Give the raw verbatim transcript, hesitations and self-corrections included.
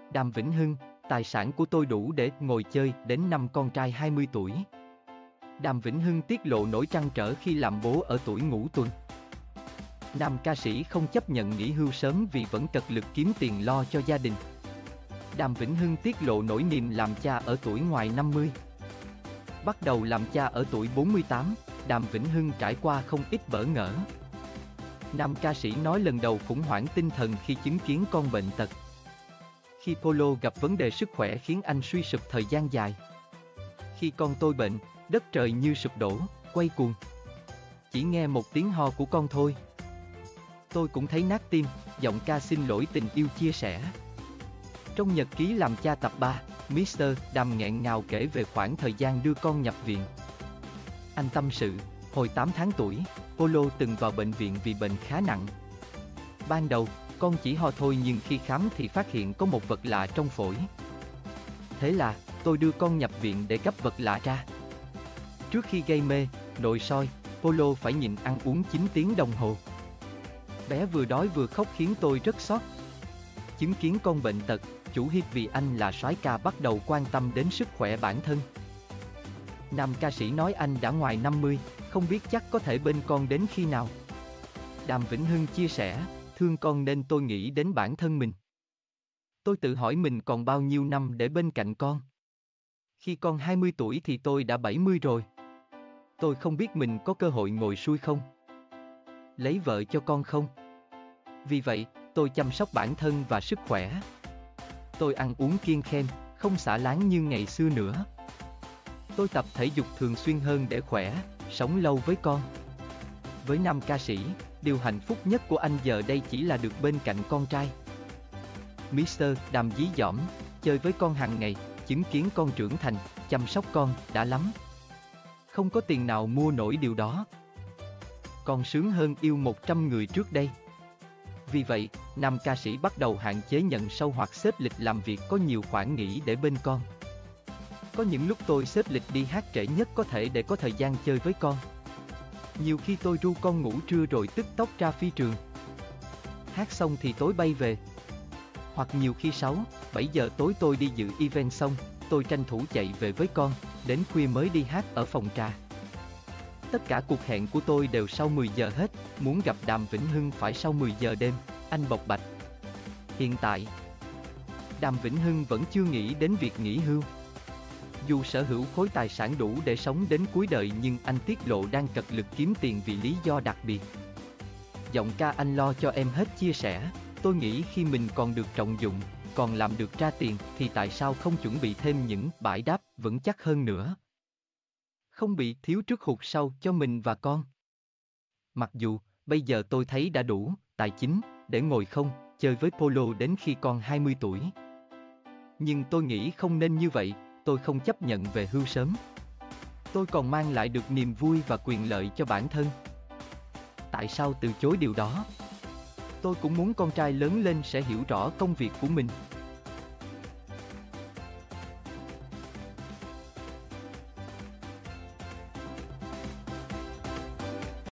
Đàm Vĩnh Hưng, tài sản của tôi đủ để ngồi chơi đến năm con trai hai mươi tuổi. Đàm Vĩnh Hưng tiết lộ nỗi trăn trở khi làm bố ở tuổi ngũ tuần. Nam ca sĩ không chấp nhận nghỉ hưu sớm vì vẫn cật lực kiếm tiền lo cho gia đình. Đàm Vĩnh Hưng tiết lộ nỗi niềm làm cha ở tuổi ngoài năm mươi. Bắt đầu làm cha ở tuổi bốn mươi tám, Đàm Vĩnh Hưng trải qua không ít bỡ ngỡ. Nam ca sĩ nói lần đầu khủng hoảng tinh thần khi chứng kiến con bệnh tật. Khi Polo gặp vấn đề sức khỏe khiến anh suy sụp thời gian dài. Khi con tôi bệnh, đất trời như sụp đổ, quay cuồng. Chỉ nghe một tiếng ho của con thôi, tôi cũng thấy nát tim, giọng ca xin lỗi tình yêu chia sẻ. Trong nhật ký làm cha tập ba, mít tơ Đàm nghẹn ngào kể về khoảng thời gian đưa con nhập viện. Anh tâm sự, hồi tám tháng tuổi, Polo từng vào bệnh viện vì bệnh khá nặng. Ban đầu, con chỉ ho thôi nhưng khi khám thì phát hiện có một vật lạ trong phổi. Thế là, tôi đưa con nhập viện để gấp vật lạ ra. Trước khi gây mê, nội soi, Polo phải nhịn ăn uống chín tiếng đồng hồ. Bé vừa đói vừa khóc khiến tôi rất xót. Chứng kiến con bệnh tật, chủ hiệp vì anh là soái ca bắt đầu quan tâm đến sức khỏe bản thân. Nam ca sĩ nói anh đã ngoài năm mươi, không biết chắc có thể bên con đến khi nào. Đàm Vĩnh Hưng chia sẻ, thương con nên tôi nghĩ đến bản thân mình. Tôi tự hỏi mình còn bao nhiêu năm để bên cạnh con. Khi con hai mươi tuổi thì tôi đã bảy mươi rồi. Tôi không biết mình có cơ hội ngồi xuôi không, lấy vợ cho con không. Vì vậy, tôi chăm sóc bản thân và sức khỏe. Tôi ăn uống kiêng khem, không xả láng như ngày xưa nữa. Tôi tập thể dục thường xuyên hơn để khỏe, sống lâu với con. Với nam ca sĩ, điều hạnh phúc nhất của anh giờ đây chỉ là được bên cạnh con trai. mít tơ Đàm dí dỏm, chơi với con hàng ngày, chứng kiến con trưởng thành, chăm sóc con, đã lắm. Không có tiền nào mua nổi điều đó. Con sướng hơn yêu một trăm người trước đây. Vì vậy, nam ca sĩ bắt đầu hạn chế nhận show hoặc xếp lịch làm việc có nhiều khoản nghỉ để bên con. Có những lúc tôi xếp lịch đi hát trễ nhất có thể để có thời gian chơi với con. Nhiều khi tôi ru con ngủ trưa rồi tức tốc ra phi trường. Hát xong thì tối bay về. Hoặc nhiều khi sáu, bảy giờ tối tôi đi dự event xong, tôi tranh thủ chạy về với con, đến khuya mới đi hát ở phòng trà. Tất cả cuộc hẹn của tôi đều sau mười giờ hết, muốn gặp Đàm Vĩnh Hưng phải sau mười giờ đêm, anh bộc bạch. Hiện tại, Đàm Vĩnh Hưng vẫn chưa nghĩ đến việc nghỉ hưu. Dù sở hữu khối tài sản đủ để sống đến cuối đời nhưng anh tiết lộ đang cật lực kiếm tiền vì lý do đặc biệt. Giọng ca anh lo cho em hết chia sẻ, tôi nghĩ khi mình còn được trọng dụng, còn làm được ra tiền thì tại sao không chuẩn bị thêm những bãi đáp vững chắc hơn nữa. Không bị thiếu trước hụt sau cho mình và con. Mặc dù, bây giờ tôi thấy đã đủ tài chính để ngồi không, chơi với Polo đến khi con hai mươi tuổi. Nhưng tôi nghĩ không nên như vậy, tôi không chấp nhận về hưu sớm. Tôi còn mang lại được niềm vui và quyền lợi cho bản thân. Tại sao từ chối điều đó? Tôi cũng muốn con trai lớn lên sẽ hiểu rõ công việc của mình.